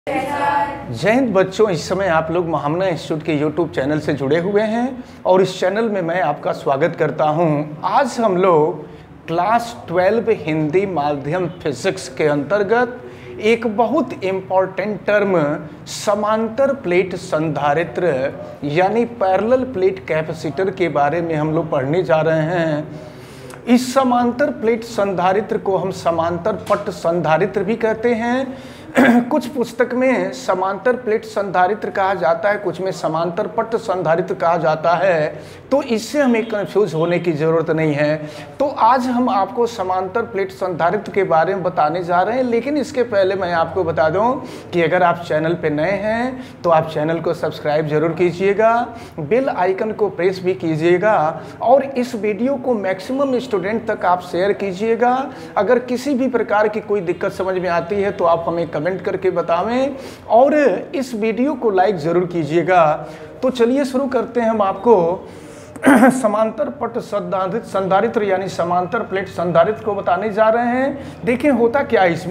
जय हिंद बच्चों, इस समय आप लोग महामना इंस्टीट्यूट के यूट्यूब चैनल से जुड़े हुए हैं और इस चैनल में मैं आपका स्वागत करता हूं। आज हम लोग क्लास 12 हिंदी माध्यम फिजिक्स के अंतर्गत एक बहुत इम्पॉर्टेंट टर्म समांतर प्लेट संधारित्र यानी पैरेलल प्लेट कैपेसिटर के बारे में हम लोग पढ़ने जा रहे हैं। इस समांतर प्लेट संधारित्र को हम समांतर पट संधारित्र भी कहते हैं। कुछ पुस्तक में समांतर प्लेट संधारित्र कहा जाता है, कुछ में समांतर पट संधारित्र कहा जाता है, तो इससे हमें कंफ्यूज होने की ज़रूरत नहीं है। तो आज हम आपको समांतर प्लेट संधारित्र के बारे में बताने जा रहे हैं, लेकिन इसके पहले मैं आपको बता दूं कि अगर आप चैनल पे नए हैं तो आप चैनल को सब्सक्राइब जरूर कीजिएगा, बेल आइकन को प्रेस भी कीजिएगा और इस वीडियो को मैक्सिमम स्टूडेंट तक आप शेयर कीजिएगा। अगर किसी भी प्रकार की कोई दिक्कत समझ में आती है तो आप हमें कमेंट करके बतावें और इस वीडियो को लाइक जरूर कीजिएगा। तो चलिए शुरू करते हैं। हम आपको समांतर पट संधारित्र यानी समांतर प्लेट संधारित्र को बताने जा रहे हैं। देखें होता क्या है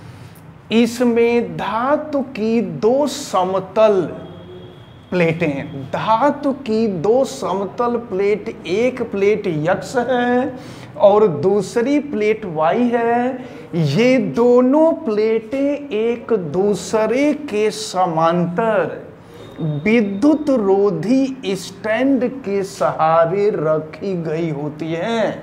इसमें धातु की दो समतल प्लेटें, धातु की दो समतल प्लेट, एक प्लेट x है और दूसरी प्लेट y है। ये दोनों प्लेटें एक दूसरे के समांतर विद्युत रोधी स्टैंड के सहारे रखी गई होती हैं।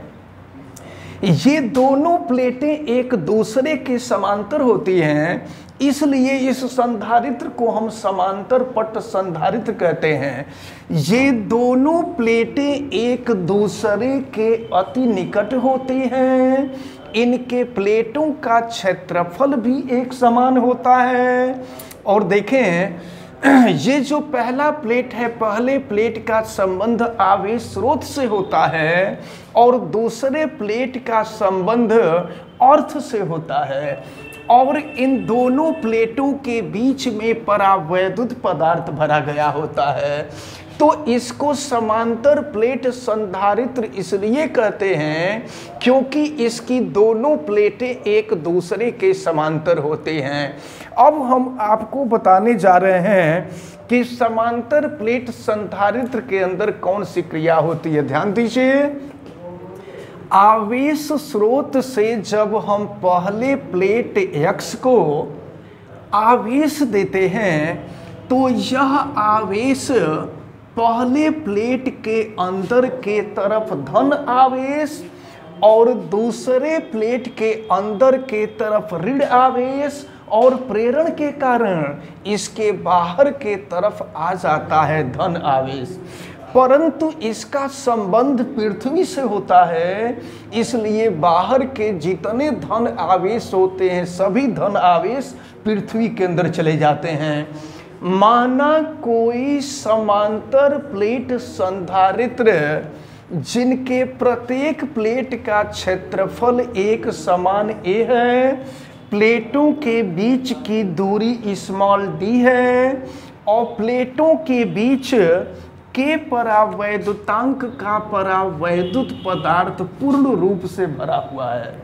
ये दोनों प्लेटें एक दूसरे के समांतर होती हैं, इसलिए इस संधारित्र को हम समांतर पट संधारित्र कहते हैं। ये दोनों प्लेटें एक दूसरे के अति निकट होती हैं। इनके प्लेटों का क्षेत्रफल भी एक समान होता है। और देखें ये जो पहला प्लेट है, पहले प्लेट का संबंध आवेश स्रोत से होता है और दूसरे प्लेट का संबंध अर्थ से होता है। और इन दोनों प्लेटों के बीच में परावैद्युत पदार्थ भरा गया होता है। तो इसको समांतर प्लेट संधारित्र इसलिए कहते हैं क्योंकि इसकी दोनों प्लेटें एक दूसरे के समांतर होते हैं। अब हम आपको बताने जा रहे हैं कि समांतर प्लेट संधारित्र के अंदर कौन सी क्रिया होती है। ध्यान दीजिए, आवेश स्रोत से जब हम पहले प्लेट x को आवेश देते हैं तो यह आवेश पहले प्लेट के अंदर के तरफ धन आवेश और दूसरे प्लेट के अंदर के तरफ ऋण आवेश और प्रेरण के कारण इसके बाहर के तरफ आ जाता है धन आवेश। परंतु इसका संबंध पृथ्वी से होता है, इसलिए बाहर के जितने धन आवेश होते हैं सभी धन आवेश पृथ्वी के अंदर चले जाते हैं। माना कोई समांतर प्लेट संधारित्र जिनके प्रत्येक प्लेट का क्षेत्रफल एक समान a है, प्लेटों के बीच की दूरी स्मॉल d है और प्लेटों के बीच के परावैद्युतांक का परावैद्युत पदार्थ पूर्ण रूप से भरा हुआ है।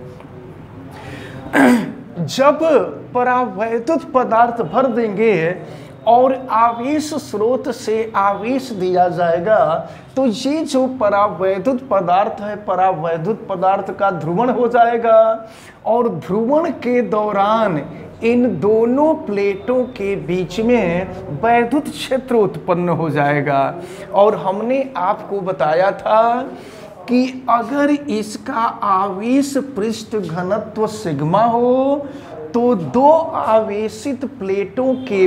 जब परावैद्युत पदार्थ भर देंगे और आवेश स्रोत से आवेश दिया जाएगा तो ये जो परावैद्युत पदार्थ है, परावैद्युत पदार्थ का ध्रुवण हो जाएगा और ध्रुवण के दौरान इन दोनों प्लेटों के बीच में वैद्युत क्षेत्र उत्पन्न हो जाएगा। और हमने आपको बताया था कि अगर इसका आवेश पृष्ठ घनत्व सिग्मा हो तो दो आवेशित प्लेटों के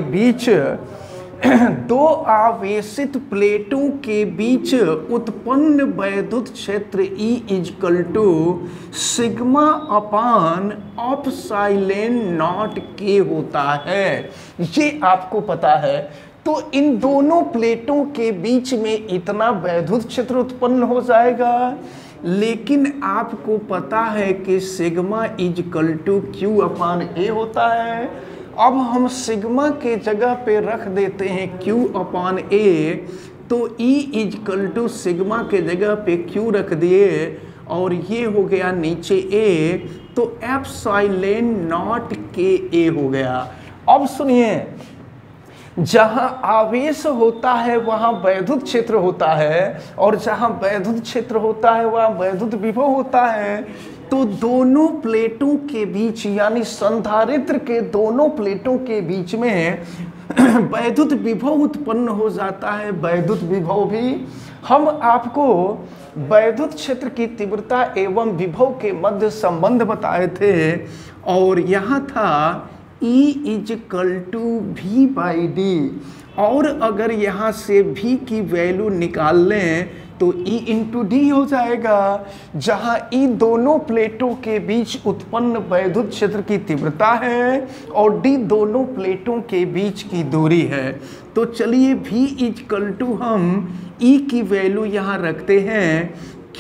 बीच उत्पन्न वैद्युत क्षेत्र E = sigma upon epsilon naught K होता है। ये आपको पता है। तो इन दोनों प्लेटों के बीच में इतना वैद्युत क्षेत्र उत्पन्न हो जाएगा। लेकिन आपको पता है कि सिग्मा = Q/A होता है। अब हम सिग्मा के जगह पे रख देते हैं Q/A, तो E सिग्मा के जगह पे Q रख दिए और ये हो गया नीचे A, तो एप्सिलॉन नॉट K A हो गया। अब सुनिए, जहां आवेश होता है वहां वैद्युत क्षेत्र होता है, और जहां वैद्युत क्षेत्र होता है वहां वैद्युत विभव होता है। तो दोनों प्लेटों के बीच, यानी संधारित्र के दोनों प्लेटों के बीच में वैद्युत विभव उत्पन्न हो जाता है। वैद्युत विभव भी हम आपको वैद्युत क्षेत्र की तीव्रता एवं विभव के मध्य संबंध बताए थे, और यहाँ था E = V/D, और अगर यहाँ से V की वैल्यू निकाल लें तो E × D हो जाएगा, जहाँ E दोनों प्लेटों के बीच उत्पन्न वैद्युत क्षेत्र की तीव्रता है और D दोनों प्लेटों के बीच की दूरी है। तो चलिए V = हम E की वैल्यू यहाँ रखते हैं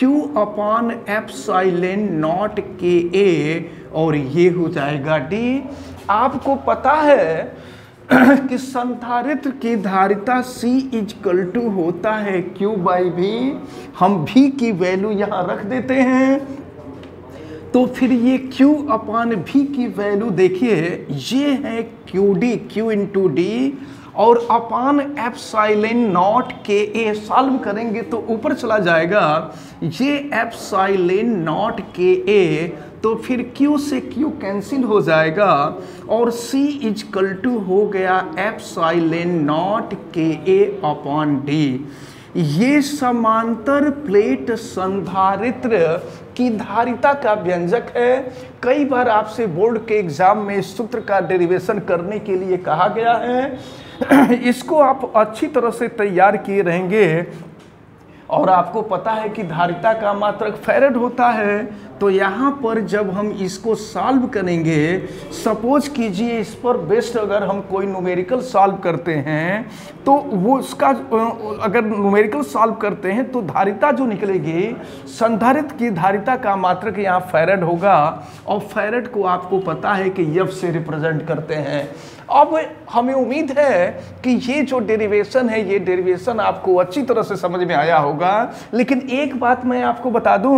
Q/ε0 Ka, और ये हो जाएगा D। आपको पता है कि संधारित्र की धारिता C = होता है Q/V। हम V की वैल्यू यहाँ रख देते हैं, तो फिर ये Q/V की वैल्यू देखिए, ये है QD, Q × D, और अपान ε0 Ka सॉल्व करेंगे तो ऊपर चला जाएगा ये ε0 Ka, तो फिर Q से Q कैंसिल हो जाएगा, और C = हो गया ε0 Ka/D। ये समांतर प्लेट संधारित्र की धारिता का व्यंजक है। कई बार आपसे बोर्ड के एग्जाम में इस सूत्र का डेरिवेशन करने के लिए कहा गया है। इसको आप अच्छी तरह से तैयार किए रहेंगे, और आपको पता है कि धारिता का मात्रक फैराड होता है। तो यहाँ पर जब हम इसको सॉल्व करेंगे, सपोज कीजिए इस पर बेस्ड अगर हम कोई न्यूमेरिकल सॉल्व करते हैं, तो वो उसका अगर न्यूमेरिकल सॉल्व करते हैं तो धारिता जो निकलेगी, संधारित्र की धारिता का मात्रक यहाँ फैराड होगा, और फैराड को आपको पता है कि F से रिप्रेजेंट करते हैं। अब हमें उम्मीद है कि ये जो डेरिवेशन है, ये डेरिवेशन आपको अच्छी तरह से समझ में आया होगा। लेकिन एक बात मैं आपको बता दूं,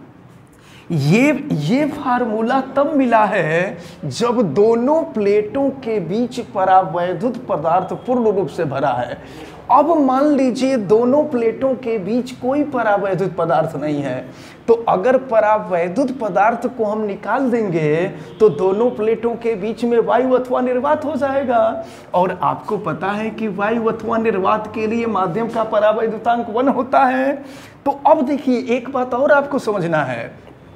ये फार्मूला तब मिला है जब दोनों प्लेटों के बीच परावैद्युत पदार्थ पूर्ण रूप से भरा है। अब मान लीजिए दोनों प्लेटों के बीच कोई परावैद्युत पदार्थ नहीं है, तो अगर परावैद्युत पदार्थ को हम निकाल देंगे तो दोनों प्लेटों के बीच में वायु अथवा निर्वात हो जाएगा, और आपको पता है कि वायु अथवा निर्वात के लिए माध्यम का परावैद्युतांक 1 होता है। तो अब देखिए, एक बात और आपको समझना है,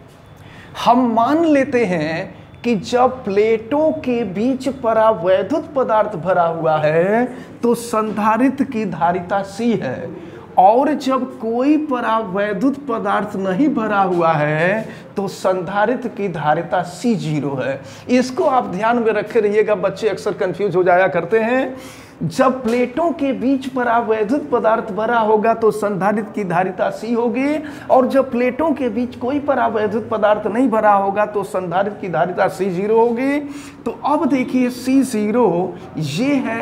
हम मान लेते हैं कि जब प्लेटों के बीच परावैद्युत पदार्थ भरा हुआ है तो संधारित्र की धारिता C है, और जब कोई परावैद्युत पदार्थ नहीं भरा हुआ है तो संधारित्र की धारिता C0 है। इसको आप ध्यान में रखे रहिएगा, बच्चे अक्सर कंफ्यूज हो जाया करते हैं। जब प्लेटों के बीच परावैद्युत पदार्थ भरा होगा तो संधारित्र की धारिता C होगी, और जब प्लेटों के बीच कोई परावैद्युत पदार्थ नहीं भरा होगा तो संधारित्र की धारिता C0 होगी। तो अब देखिए C0 ये है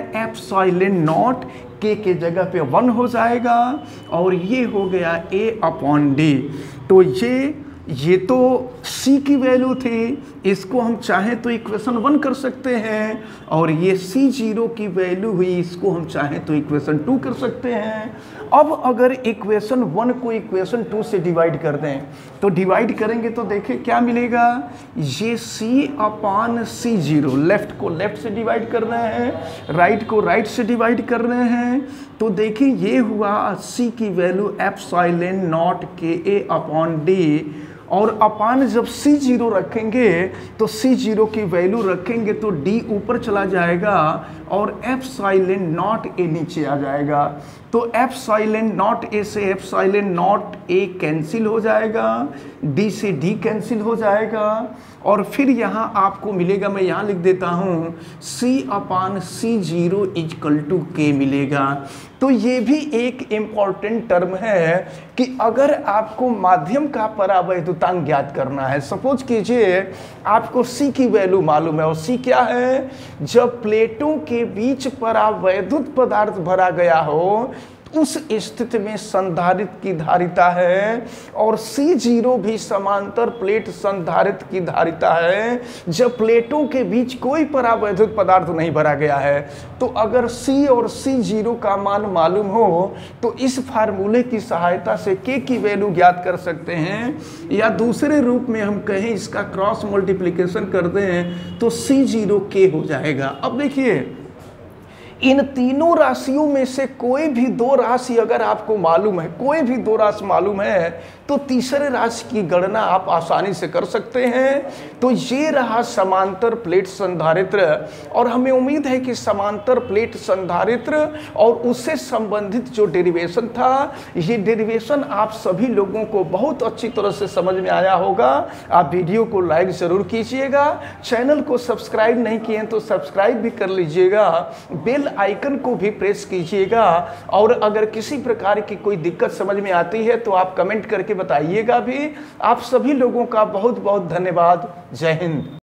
ε0 K के जगह पे 1 हो जाएगा, और ये हो गया A/D। तो ये तो C की वैल्यू थी, इसको हम चाहें तो इक्वेशन 1 कर सकते हैं, और ये C0 की वैल्यू हुई, इसको हम चाहें तो इक्वेशन 2 कर सकते हैं। अब अगर इक्वेशन 1 को इक्वेशन 2 से डिवाइड कर दें, तो डिवाइड करेंगे तो देखिए क्या मिलेगा, ये C/C0, लेफ्ट को लेफ्ट से डिवाइड कर रहे हैं, राइट को राइट से डिवाइड कर रहे हैं, तो देखिए ये हुआ C की वैल्यू ε0 Ka/D, और अपान जब C0 रखेंगे तो C0 की वैल्यू रखेंगे तो D ऊपर चला जाएगा और ε0 A नीचे आ जाएगा। तो ε0 A से ε0 A कैंसिल हो जाएगा, D से D कैंसिल हो जाएगा, और फिर यहाँ आपको मिलेगा, मैं यहाँ लिख देता हूँ, C/C0 = K मिलेगा। तो ये भी एक इम्पॉर्टेंट टर्म है कि अगर आपको माध्यम का परावैद्युतांक ज्ञात करना है, सपोज कीजिए आपको C की वैल्यू मालूम है, और C क्या है, जब प्लेटों के बीच परावैद्युत पदार्थ भरा गया हो उस स्थिति में संधारित्र की धारिता है, और C0 भी समांतर प्लेट संधारित्र की धारिता है जब प्लेटों के बीच कोई परावैद्युत पदार्थ नहीं भरा गया है। तो अगर C और C0 का मान मालूम हो तो इस फार्मूले की सहायता से K की वैल्यू ज्ञात कर सकते हैं, या दूसरे रूप में हम कहें इसका क्रॉस मल्टीप्लिकेशन कर दें तो C0 K हो जाएगा। अब देखिए, इन तीनों राशियों में से कोई भी दो राशि अगर आपको मालूम है, कोई भी दो राशि मालूम है, तो तीसरे राशि की गणना आप आसानी से कर सकते हैं। तो ये रहा समांतर प्लेट संधारित्र, और हमें उम्मीद है कि समांतर प्लेट संधारित्र और उससे संबंधित जो डेरिवेशन था, ये डेरिवेशन आप सभी लोगों को बहुत अच्छी तरह से समझ में आया होगा। आप वीडियो को लाइक जरूर कीजिएगा, चैनल को सब्सक्राइब नहीं किए तो सब्सक्राइब भी कर लीजिएगा, बेल आइकन को भी प्रेस कीजिएगा, और अगर किसी प्रकार की कोई दिक्कत समझ में आती है तो आप कमेंट करके बताइएगा भी। आप सभी लोगों का बहुत बहुत धन्यवाद। जय हिंद।